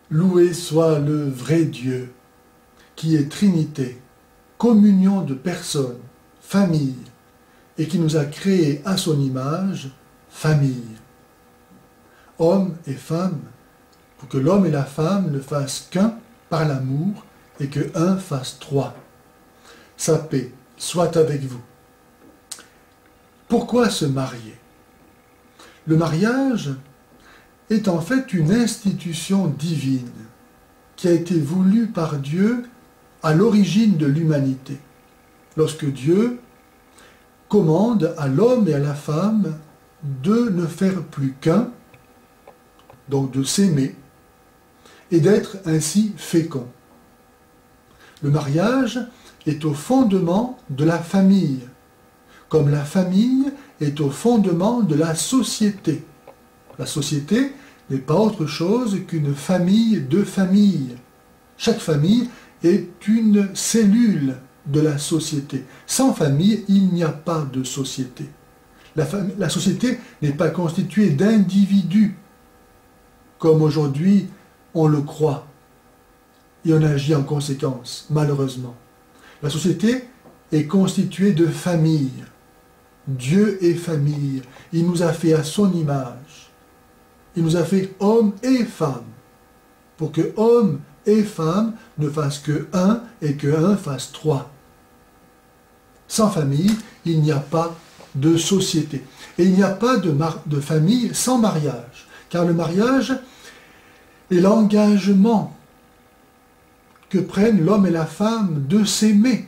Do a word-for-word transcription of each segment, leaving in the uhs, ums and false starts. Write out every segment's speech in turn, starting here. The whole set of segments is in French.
Loué soit le vrai Dieu, qui est Trinité, communion de personnes, famille, et qui nous a créés à son image, famille. Hommes et femmes, pour que l'homme et la femme ne fassent qu'un par l'amour et que un fasse trois. Sa paix soit avec vous. Pourquoi se marier? Le mariage est en fait une institution divine qui a été voulue par Dieu à l'origine de l'humanité. Lorsque Dieu commande à l'homme et à la femme de ne faire plus qu'un, donc de s'aimer, et d'être ainsi fécond. Le mariage est au fondement de la famille, comme la famille est au fondement de la société. La société n'est pas autre chose qu'une famille de familles. Chaque famille est une cellule de la société. Sans famille, il n'y a pas de société. La, famille, la société n'est pas constituée d'individus, comme aujourd'hui on le croit, et on agit en conséquence, malheureusement. La société est constituée de familles. Dieu est famille. Il nous a fait à son image. Il nous a fait hommes et femmes, pour que hommes et femmes ne fassent que un et que un fasse trois. Sans famille, il n'y a pas de société. Et il n'y a pas de, de famille sans mariage, car le mariage est l'engagement que prennent l'homme et la femme de s'aimer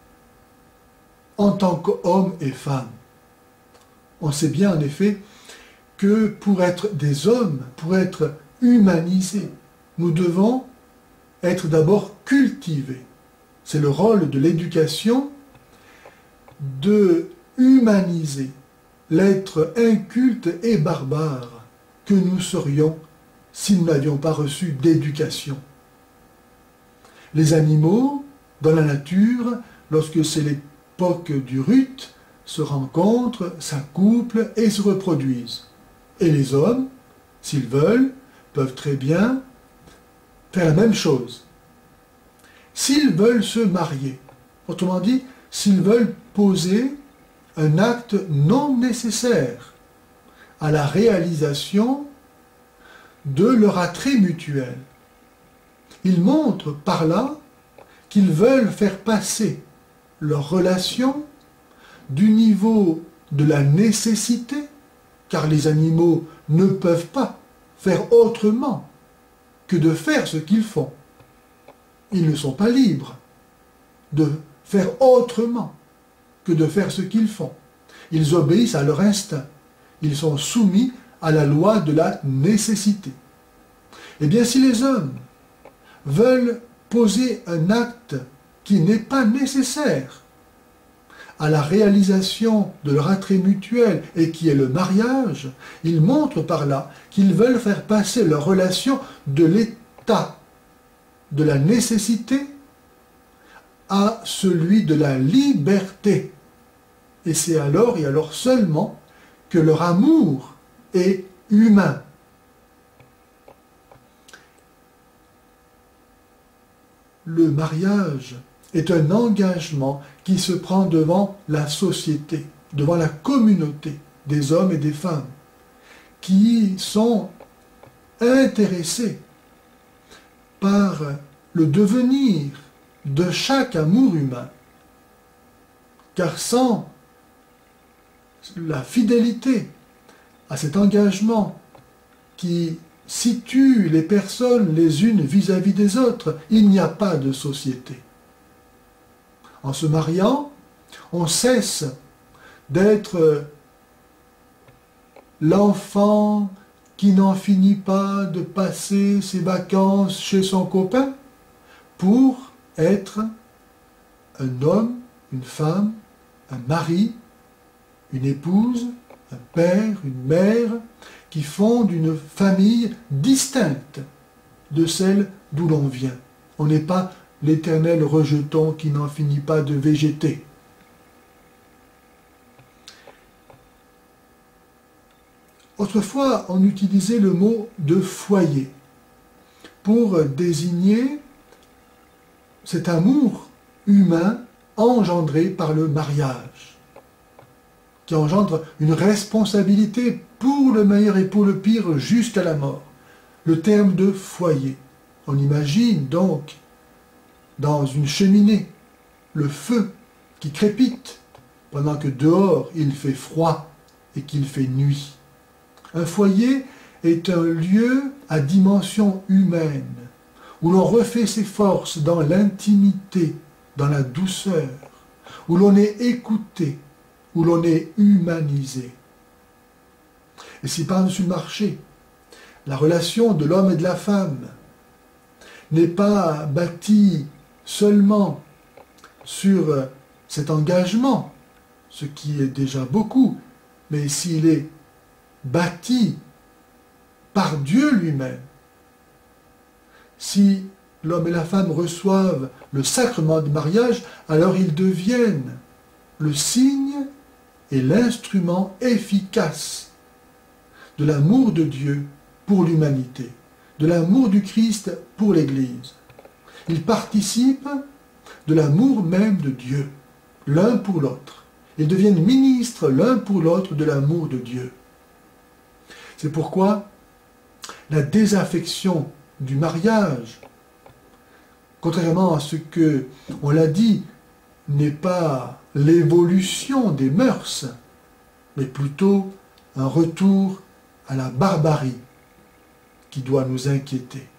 en tant qu'homme et femme. On sait bien en effet que pour être des hommes, pour être humanisés, nous devons être d'abord cultivés. C'est le rôle de l'éducation de humaniser l'être inculte et barbare que nous serions si nous n'avions pas reçu d'éducation. Les animaux, dans la nature, lorsque c'est l'époque du rut, se rencontrent, s'accouplent et se reproduisent. Et les hommes, s'ils veulent, peuvent très bien faire la même chose. S'ils veulent se marier, autrement dit, s'ils veulent poser un acte non nécessaire à la réalisation de leur attrait mutuel, ils montrent par là qu'ils veulent faire passer leur relation du niveau de la nécessité, car les animaux ne peuvent pas faire autrement que de faire ce qu'ils font. Ils ne sont pas libres de faire autrement que de faire ce qu'ils font. Ils obéissent à leur instinct. Ils sont soumis à la loi de la nécessité. Eh bien, si les hommes veulent poser un acte qui n'est pas nécessaire à la réalisation de leur attrait mutuel et qui est le mariage, ils montrent par là qu'ils veulent faire passer leur relation de l'état de la nécessité à celui de la liberté. Et c'est alors et alors seulement que leur amour est humain. Le mariage est un engagement qui se prend devant la société, devant la communauté des hommes et des femmes, qui sont intéressés par le devenir de chaque amour humain. Car sans la fidélité à cet engagement qui situe les personnes les unes vis-à-vis des autres, il n'y a pas de société. En se mariant, on cesse d'être l'enfant qui n'en finit pas de passer ses vacances chez son copain pour être un homme, une femme, un mari, une épouse, un père, une mère, qui fondent une famille distincte de celle d'où l'on vient. On n'est pas l'éternel rejeton qui n'en finit pas de végéter. Autrefois, on utilisait le mot de foyer pour désigner cet amour humain engendré par le mariage, qui engendre une responsabilité pour le meilleur et pour le pire jusqu'à la mort. Le terme de foyer. On imagine donc dans une cheminée le feu qui crépite pendant que dehors il fait froid et qu'il fait nuit. Un foyer est un lieu à dimension humaine où l'on refait ses forces dans l'intimité, dans la douceur, où l'on est écouté, où l'on est humanisé. Et si par-dessus le marché, la relation de l'homme et de la femme n'est pas bâtie seulement sur cet engagement, ce qui est déjà beaucoup, mais s'il est bâti par Dieu lui-même, si l'homme et la femme reçoivent le sacrement du mariage, alors ils deviennent le signe et l'instrument efficace de l'amour de Dieu pour l'humanité, de l'amour du Christ pour l'Église. Ils participent de l'amour même de Dieu, l'un pour l'autre. Ils deviennent ministres l'un pour l'autre de l'amour de Dieu. C'est pourquoi la désaffection du mariage, contrairement à ce que on l'a dit, n'est pas l'évolution des mœurs, mais plutôt un retour à la barbarie qui doit nous inquiéter.